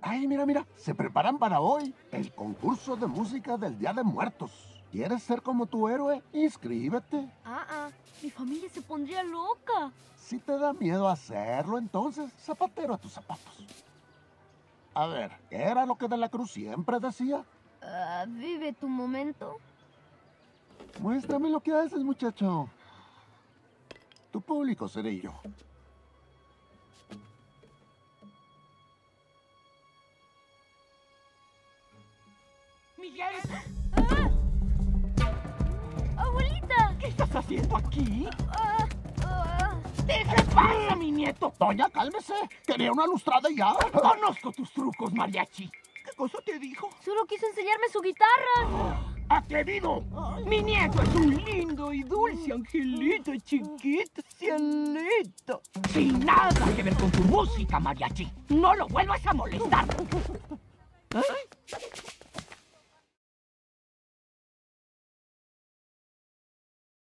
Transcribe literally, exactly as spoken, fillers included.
Ay, mira, mira, se preparan para hoy el concurso de música del Día de Muertos. ¿Quieres ser como tu héroe? Inscríbete. Ah, ah, mi familia se pondría loca. Si te da miedo hacerlo, entonces zapatero a tus zapatos. A ver, ¿qué era lo que De la Cruz siempre decía? Uh, vive tu momento. Muéstrame lo que haces, muchacho. Tu público seré yo. ¡Miguel! ¡Ah! ¡Abuelita! ¿Qué estás haciendo aquí? Ah, ah. ¿Qué pasa, mi nieto? Doña, cálmese. Quería una lustrada y ya. Conozco tus trucos, mariachi. ¿Qué cosa te dijo? Solo quiso enseñarme su guitarra. ¡Atrevido! Mi nieto es un lindo y dulce angelito chiquito, cielito. Sin nada que ver con tu música, mariachi. No lo vuelvas a molestar. ¿Eh?